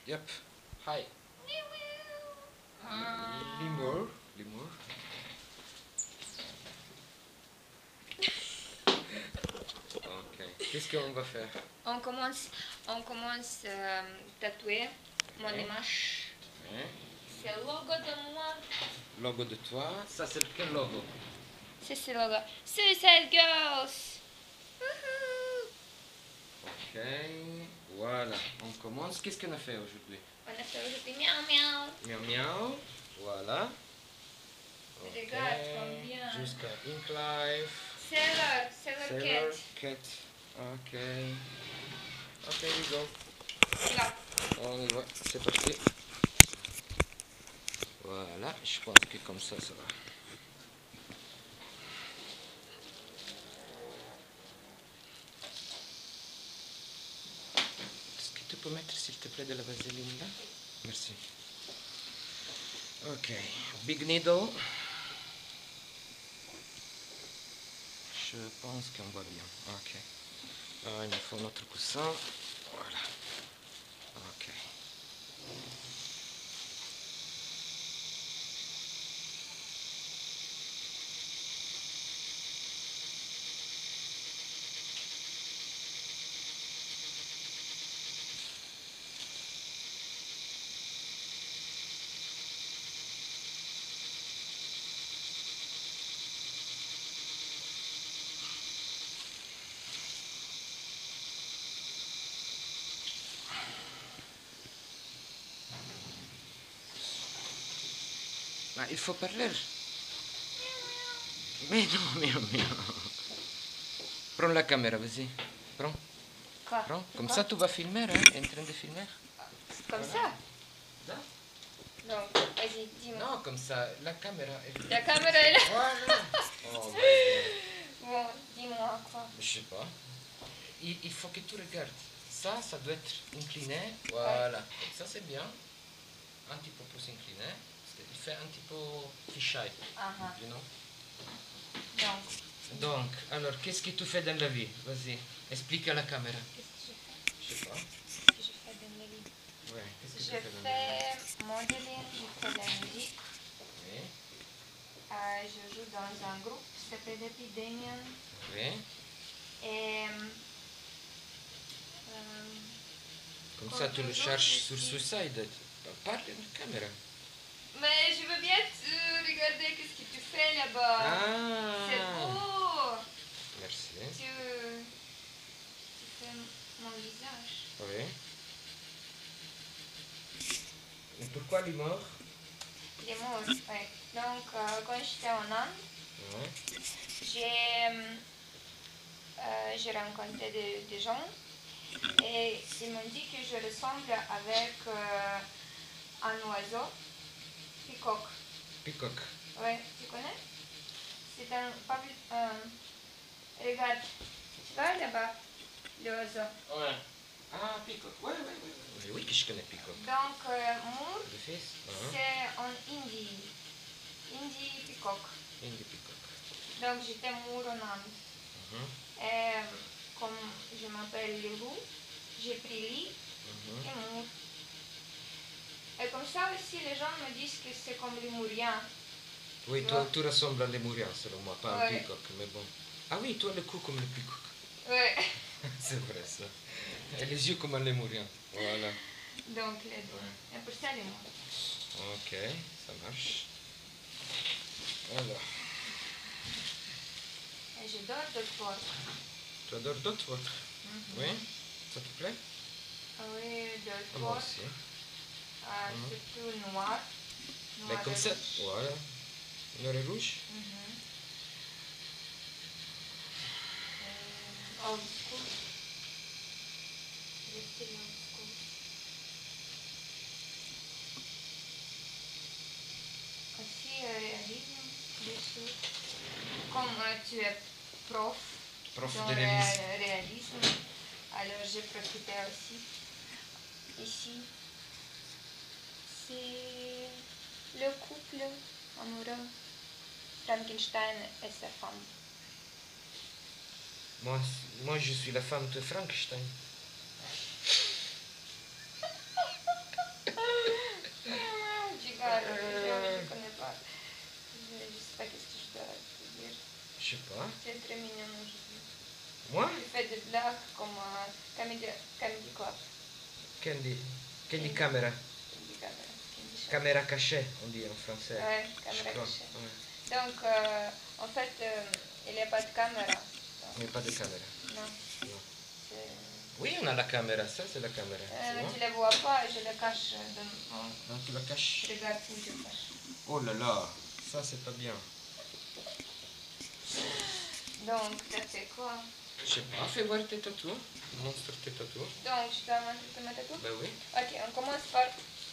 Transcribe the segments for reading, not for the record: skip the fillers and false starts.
Yep. Hi. L'humour. L'humour. Ok. Qu'est-ce qu'on va faire? On commence tatouer mon image. Ouais. C'est le logo de moi. Logo de toi. Ça, c'est quel logo? C'est le logo. Suicide Girls. Ok. Voilà. On commence. Qu'est-ce qu'on a fait aujourd'hui? On a fait aujourd'hui miaou miaou. Miaou miaou. Voilà. Ok. Regarde combien. Jusqu'à Ink Life. Sailor Cat. Cat. Ok. Ok, we go. Là. On y va. C'est parti. Voilà. Je pense que comme ça va. Est-ce que tu peux mettre, s'il te plaît, de la vaseline là? Merci. Ok. Big needle. Je pense qu'on va bien. Ok. Ah, il me faut notre coussin. Voilà. Ok. Ah, il faut parler. Mais non, miaou miaou. Prends la caméra, vas-y. Prends. Quoi? Prends. Comme ça, tu vas filmer, hein? En train de filmer. Comme Voilà. ça? Là. Donc, vas-y, dis-moi. Non, comme ça, la caméra est... La caméra est là. Voilà. Oh, my God. Bon, dis-moi quoi. Je sais pas. Il faut que tu regardes. Ça doit être incliné. Voilà. Comme ça, c'est bien. Un petit peu plus incliné. Parce qu'il fait un petit peu fisheye. You know? Donc, alors, qu'est-ce que tu fais dans la vie? Vas-y, explique à la caméra. Qu'est-ce que Je sais pas. je fais dans la vie? Ouais, qu'est-ce que Je tu fais dans la vie? fais modeling, je fais de la musique. Oui, Je joue dans un groupe qui s'appelle Epidemian. oui. Et Comme Comme ça, tu le toujours, cherches je sur suis- Suicide. Parle à la caméra. mais je veux bien regarder qu'est-ce que tu fais là-bas. C'est Ah, beau. merci. Tu fais mon visage. Oui. Et pourquoi l'humour? Les mots, ouais. Donc, quand j'étais en Inde, Ouais. j'ai rencontré des gens et ils m'ont dit que je ressemble avec un oiseau, peacock. Peacock. Ouais, tu connais? C'est un regarde, tu vois là-bas, l'oiseau. Ouais. Ah, Peacock. Ouais, ouais, ouais. Oui, oui, que je connais Peacock. Donc, Moor, Le fils? c'est en Indie. Indie peacock. Indie Peacock. Donc, j'étais Moor en Inde. Mhm, Et comme je m'appelle Lou, j'ai pris Lee mhm. et Moor. Et comme ça aussi, les gens me disent que c'est comme les Mouriens. Oui, Tu tu, vois? tu ressembles à l'émourian, selon moi, pas un Ouais. peacock, mais bon. Ah oui, tu as le cou comme le peacock. Ouais. C'est vrai, ça. Et les yeux comme un lémurien. Voilà. Donc, les deux. Ouais. Et pour ça, les Mours. Ok, ça marche. Alors, Et j'adore d'autres porcs. tu adores d'autres work? Oui? Ça te plaît? Oui, d'autres Ah, moi porcs. aussi. Surtout noir. Mais Noir comme et ça, rouge. voilà. Noir et rouge? Old school. Le style old school. Aussi, réalisme, dessous. Comme tu es prof Prof dans de le réalisme. réalisme, alors j'ai profité aussi. Ici, c'est le couple amoureux, Frankenstein et sa femme. Moi, je suis la femme de Frankenstein. Candy quoi? Candy camera. Candy caméra. Caméra cachée, on dit en français. Ouais, caméra cachée. Ouais. Donc, en fait, il n'y a pas de caméra. Il n'y a pas de caméra. Non. Oui, on a la caméra, ça c'est la caméra. Tu ne les vois pas, je les cache. Non, tu la caches. Regarde où je cache. Oh là là, ça c'est pas bien. Donc, ça fait quoi? Je sais pas, fais voir tes tatous. Montre tes tatous. Donc, je dois montrer mes tatous? Ben oui. Ok, on commence par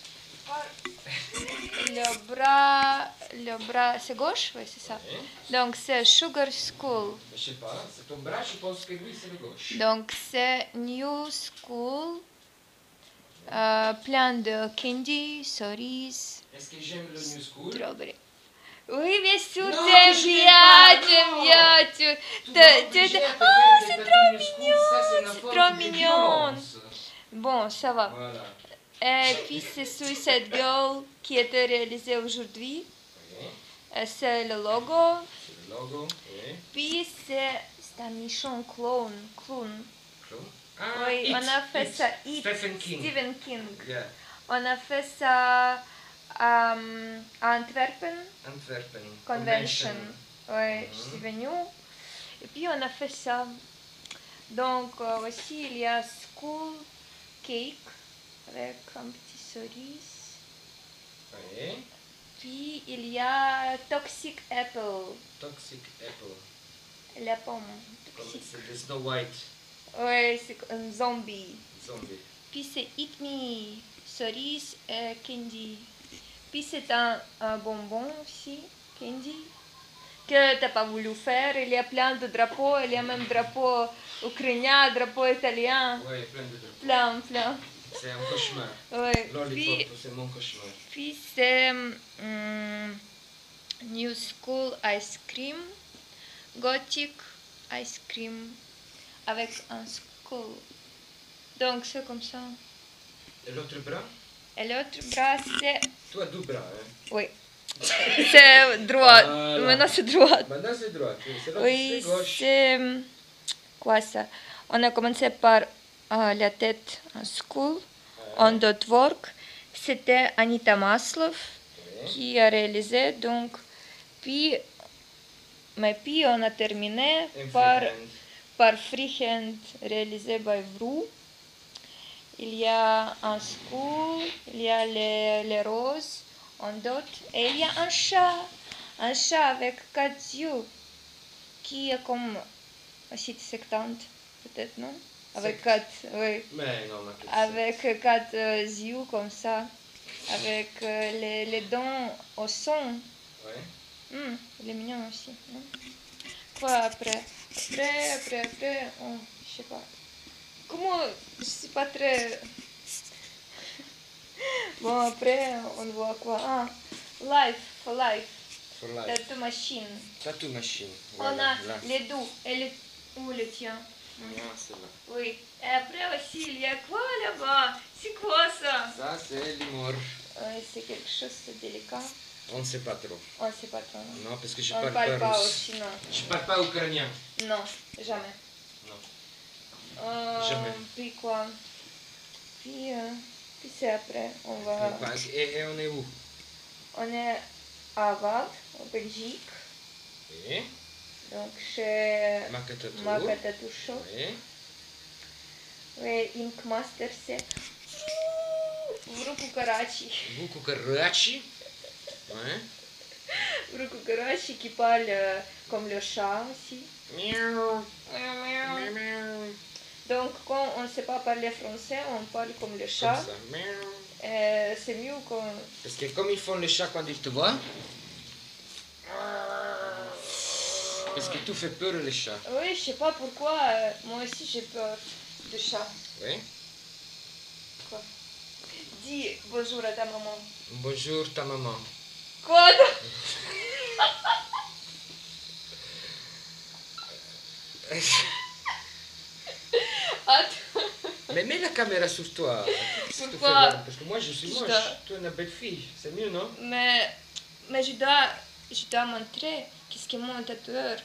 le bras, c'est gauche? Oui, c'est ça. Oui. Donc, c'est Sugar School. Je sais pas, c'est ton bras, je pense que lui c'est le gauche. Donc, c'est New School. Plein de candy, cerises, Est-ce que j'aime le New School? strawberry. Oui, bien sûr, Non, t'aimes je bien, n'aime pas, t'aimes non. bien. Oh, c'est trop mignon, c'est trop mignon. Bon, ça va. Voilà. Et puis, c'est Suicide Girl qui a été réalisé aujourd'hui. Oui. C'est le logo. C'est le logo, oui. Puis, c'est un méchant clown. Ah, Oui, It, on a fait It. ça. It, Stephen King. Stephen King. Yeah. On a fait ça à Antwerpen Convention. Oui, je suis venue. Et puis on a fait ça. Donc aussi il y a School Cake avec un petit cerise. Oui. Puis il y a Toxic Apple. Toxic Apple. La pomme. Comme Toxic. c'est de Snow White. Oui, c'est un zombie. Zombie. Puis c'est Eat Me, cerise et candy. Puis c'est un bonbon aussi, candy, que tu n'as pas voulu faire. Il y a plein de drapeaux, il y a même drapeau ukrainien, drapeau italien. Oui, plein de drapeaux. Plein. C'est un cauchemar. Ouais. Lollipop, c'est mon cauchemar. Puis c'est New School Ice Cream, Gothic Ice Cream avec un skull. Donc c'est comme ça. Et l'autre bras? Et l'autre bras c'est... Tu as deux bras, hein? Oui. C'est droit. Voilà. Maintenant c'est droit. Maintenant c'est droit. C'est l'autre, Oui, c'est gauche. c'est... Quoi ça? On a commencé par la tête en school, en dot-work. C'était Anita Maslov qui a réalisé. Donc, puis on a terminé par Freehand réalisé by Vrou. Il y a un school, il y a les roses en dot, et il y a un chat avec 4 yeux, qui est comme un site sectante, peut-être, non? Avec 4, oui. Mais non, avec 4 yeux comme ça, avec les dents au son. Ouais. Il est mignon aussi, non? Quoi après? Après, je sais pas. Comment, je suis pas très... Bon, après, on voit quoi? For life. Tattoo machine. Tattoo machine. Voilà, on a là. les deux. Où le tien? C'est là. Oui. Et après aussi, il y a quoi là-bas? C'est quoi ça? Ça, c'est l'humour. C'est quelque chose de délicat. On ne sait pas trop. On ne sait pas trop. Non, parce que je on parle pas pas russe. Aussi, non. Je parle pas ukrainien. Non, jamais. Non. Jamais. Puis quoi? Puis c'est après, on va... Et on est où? On est à Vaud, en Belgique. Oui. Donc chez Maka Tattoo Shop. Oui. Oui, Ink Master, c'est... В руку Карачи. Beaucoup Karachi. Ouais. В руку Карачи qui parle comme le chat aussi. Miaou. Miaou. Miaou. Donc quand on ne sait pas parler français, on parle comme le chat. Comme ça. Miaou. C'est mieux quand... Parce que comme ils font les chats quand ils te voient, parce que tout fait peur les chats. Oui, je sais pas pourquoi, moi aussi j'ai peur de chat. Oui. Quoi? Dis bonjour à ta maman. Bonjour ta maman. Quoi? Attends. Mais mets la caméra sur toi. Pourquoi? Parce que moi je suis moche. Toi une belle fille. C'est mieux, non? Mais je dois montrer qu'est-ce que mon tatoueur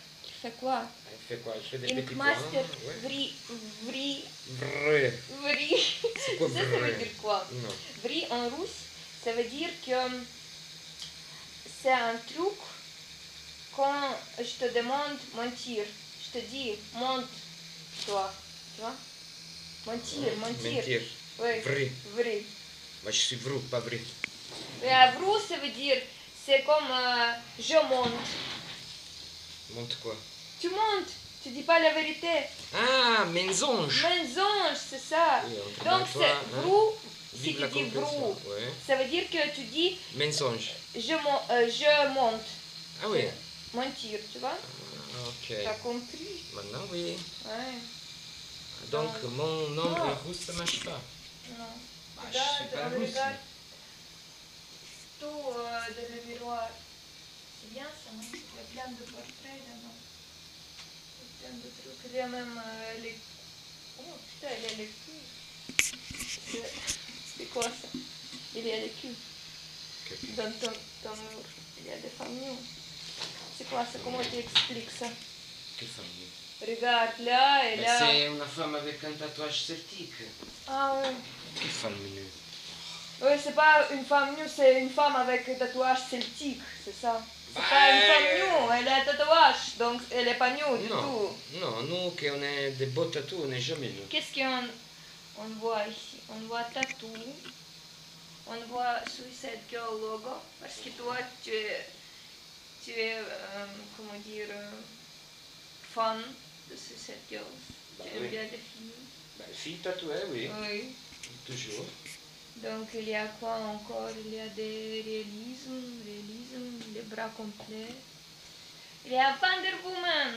fait quoi? Elle fait quoi? Elle fait des Une petits master points. Ouais. vri. Vrai. C'est quoi Ça veut vrai? dire quoi? Non. Vri en russe, ça veut dire que c'est un truc quand je te demande mentir. Je te dis monte-toi. Tu vois? Mentir. Mentir. Oui. Vrai. Vrai. Moi, je suis vrai, pas vrai. Mais vrai, ça veut dire, c'est comme je monte. Monte quoi? Tu montes, tu dis pas la vérité. Ah, mensonge. Mensonge, c'est ça. Oui, Donc c'est hein? vrai, si Vive tu la dis compréhension. vrai, Ouais. ça veut dire que tu dis Mensonge. je monte. Ah oui. Mentir, tu vois? Ah, ok. T'as compris? Maintenant, oui. Ouais. Donc, mon nom Non. est russe, ça marche pas. Non. Bah, je suis pas on russe. regarde tout dans le miroir. C'est bien ça, non? Il y a plein de portraits dedans. Il y a plein de trucs. Il y a même les... Oh putain, il y a les culs. C'est quoi ça? Il y a les culs. Dans ton mur, il y a des femmes nues. C'est quoi ça? Comment tu expliques ça? Quelle femme nue? Regarde, là et là. C'est une femme avec un tatouage celtique. Ah oui. Quelle femme nue? Oui, c'est pas une femme nue, c'est une femme avec un tatouage celtique, c'est ça. C'est Bah, pas une femme nue, elle a un tatouage, donc elle est pas nue du tout. Non, nous, qu'on est des beaux tatous, on n'est jamais nus. Qu'est-ce qu'on voit ici? On voit tatou, on voit Suicide Girl logo, parce que toi, tu es comment dire, fan de Suicide Girls. Bah, Tu aimes oui. bien les filles. Bah, fille tatouée, oui. Oui. Toujours. Donc il y a quoi encore? Il y a des réalismes, les bras complets. Il y a Wonder Woman.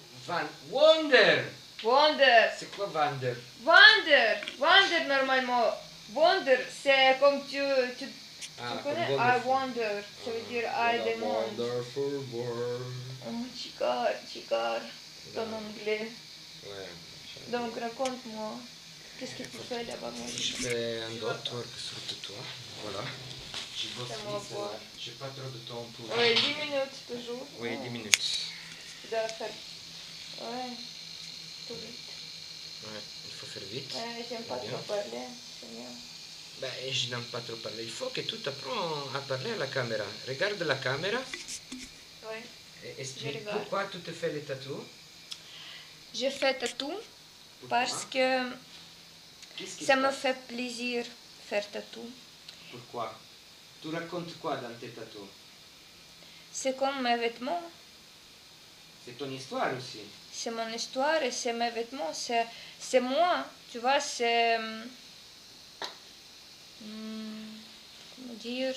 Wonder. C'est quoi Wonder? Wonder normalement. Wonder, c'est comme tu connais? comme I wonder, ça veut dire I demande. Wonderful world. Oh, chicar, ton anglais. Ouais. Donc raconte-moi, qu'est-ce que tu fais là-bas? Je fais un dot work sur le toit. Voilà. Je bosse Fais-moi vite. voir. J'ai pas trop de temps pour. Oui, 10 minutes toujours. Oui, 10 minutes. Tu dois faire. Ouais, tout vite. Ouais, il faut faire vite. Ouais, j'aime pas Bien. trop parler, c'est bien. Ben, je n'aime pas trop parler. Il faut que tu t'apprends à parler à la caméra. Regarde la caméra Oui. et explique Je regarde. pourquoi tu te fais les tatous. Je fais tatou parce que Qu'est-ce qui ça se me passe? fait plaisir faire tatou. Pourquoi? Tu racontes quoi dans tes tatous? C'est comme mes vêtements, C'est ton histoire aussi. c'est mon histoire et c'est mes vêtements, c'est moi, tu vois, c'est... comment dire?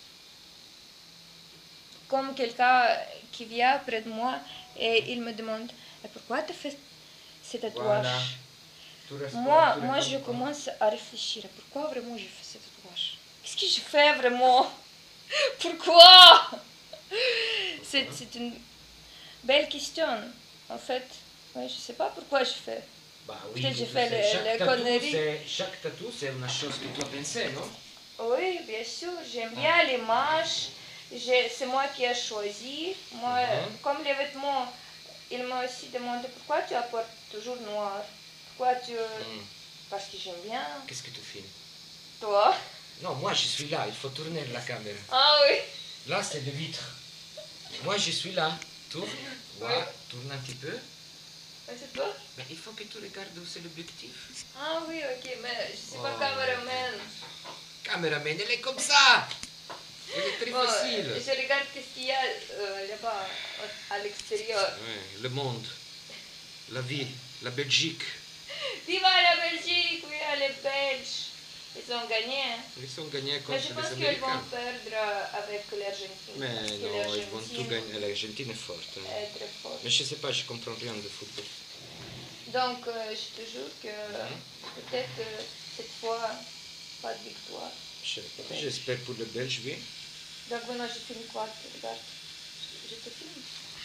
Comme quelqu'un qui vient près de moi et il me demande pourquoi tu fais ces tatouages? Voilà. Tu responds, Moi, tu je réponds quoi? commence à réfléchir. Pourquoi vraiment je fais ces tatouages? Qu'est-ce que je fais vraiment? Pourquoi? C'est une belle question. En fait, ouais, je ne sais pas pourquoi je fais. Bah oui, Peut-être j'ai tu fait sais, les conneries. chaque tatou, c'est une chose que tu as pensé, non? Oui, bien sûr, j'aime bien l'image. C'est moi qui ai choisi. Moi, comme les vêtements, il m'a aussi demandé pourquoi tu apportes toujours noir. Pourquoi tu... Parce que j'aime bien. Qu'est-ce que tu filmes? Toi? Non, moi je suis là, il faut tourner la caméra. Ah oui. Là, c'est le vitre. Moi, je suis là. Tourne. Voilà, tourne un petit peu. C'est toi? Mais il faut que tu regardes où c'est l'objectif. Ah oui, ok, mais je ne suis pas caméraman. Caméraman, elle est comme ça. Elle est très Bon, facile. je regarde qu'est-ce qu'il y a là-bas, à l'extérieur. Ouais, le monde, la vie, la Belgique. Viva la Belgique, oui, les Belges. Ils ont gagné. Ils ont gagné Mais contre je les pense qu'ils Américains. vont perdre avec l'Argentine. Mais parce que non, ils vont tout gagner. L'Argentine est forte. Hein. est très forte. Mais je ne sais pas, je comprends rien de football. Donc, je te jure que peut-être cette fois, pas de victoire. J'espère pour les Belges, oui. Donc maintenant, je filme quoi? Regarde, je te filme.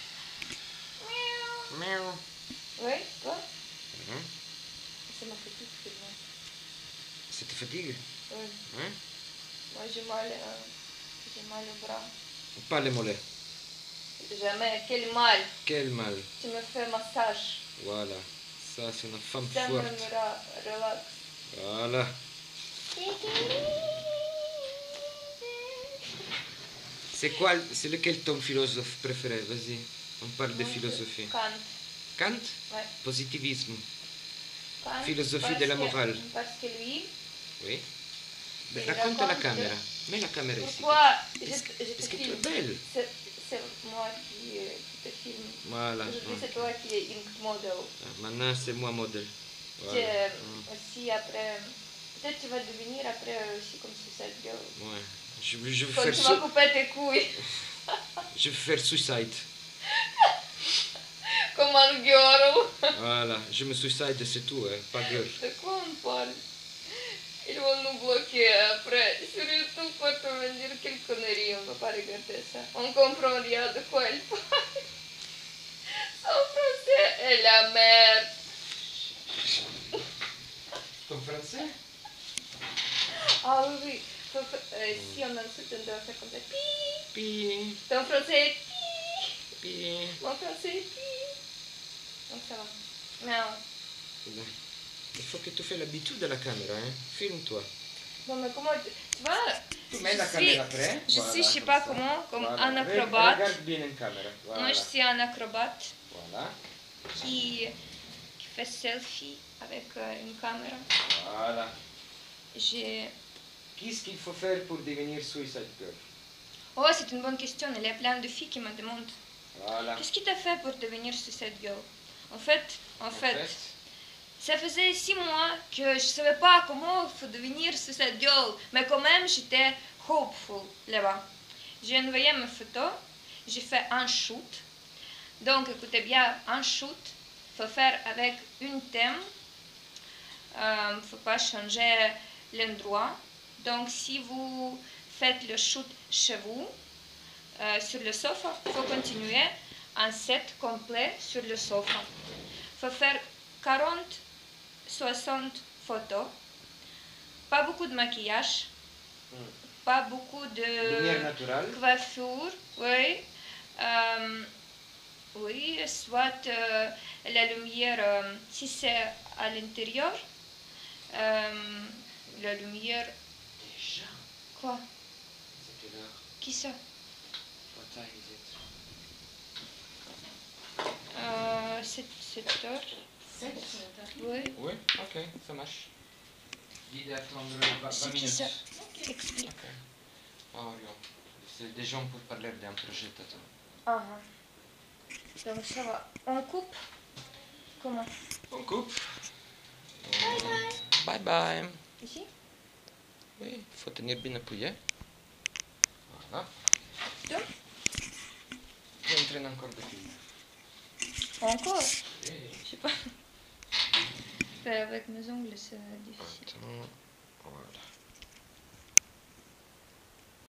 Miaou. Oui, toi? Ça m'a fait tout filmer. Ça te fatigue? Oui. Hein? Moi, j'ai mal au bras. Pas les mollets. jamais. Quel mal. Quel mal. Tu me fais massage. Voilà. Ça, c'est une femme Ça me forte. relaxe. Voilà. C'est lequel ton philosophe préféré? Vas-y, on parle de philosophie. Kant. Kant? Ouais. Positivisme. Kant, Philosophie de la morale. Parce que lui... Oui. Mais il raconte à la raconte caméra. Mets la caméra ici. Pourquoi je Parce te que tu es filme. belle. C'est moi qui te filme. Voilà. Aujourd'hui, c'est toi qui es ink model. Maintenant, c'est moi modèle. Voilà. Aussi après... Peut-être tu vas devenir après aussi comme Suicide Girl. Ouais. Je vais Quand faire tu vas couper tes couilles. Je vais faire suicide. Comme un girl. Voilà. Je me suicide, c'est tout, hein. Pas girl. De quoi on parle? Ils vont nous bloquer après. Sur YouTube, on va dire quelle connerie, on ne va pas regarder ça. On comprend rien de quoi elle parle. Son français est la merde. Ton français? Ah oui, oui. Si on insulte, on doit faire comme ça. Pi. Pi. Ton français est pi. Pi. Mon français est pi. Donc ça va. Non. Il faut que tu fasses l'habitude de la caméra, hein. Filme-toi. Bon, mais comment tu vois, Tu mets la caméra après. Je Voilà, suis, je sais comme pas ça. comment, comme Voilà. un acrobate. Regarde bien en caméra. Voilà. Moi, je suis un acrobate Voilà. qui fait selfie avec une caméra. Voilà. J'ai... Qu'est-ce qu'il faut faire pour devenir Suicide Girl? Oh, c'est une bonne question. Il y a plein de filles qui me demandent. Voilà. Qu'est-ce qui t'a fait pour devenir Suicide Girl? En fait, ça faisait 6 mois que je ne savais pas comment il faut devenir Suicide Girl. Mais quand même, j'étais hopeful là-bas. J'ai envoyé mes photos. J'ai fait un shoot. Donc, écoutez bien, un shoot, il faut faire avec un thème. Il ne faut pas changer l'endroit. Donc, si vous faites le shoot chez vous, sur le sofa, il faut continuer un set complet sur le sofa. Il faut faire 40-60 photos. Pas beaucoup de maquillage. Pas beaucoup de Lumière naturelle. coiffure. Oui. Oui, soit la lumière, si c'est à l'intérieur, la lumière... Déjà? Quoi? C'est quelle heure? Qui ça? What time is it? 7 heures. 7? Oui. Oui, ok, ça marche. Guide à attendre 20 C'est qui minutes. ça? Explique. Ok. Mario, c'est des gens pour parler d'un projet tatou. Ah. Donc ça va. On coupe? Comment? On coupe. Bye bye. Ici? Oui, il faut tenir bien appuyé. Voilà. Deux? J'entraîne encore des films. Encore? Oui. Je sais pas. Faire avec mes ongles, c'est difficile. Attends, voilà.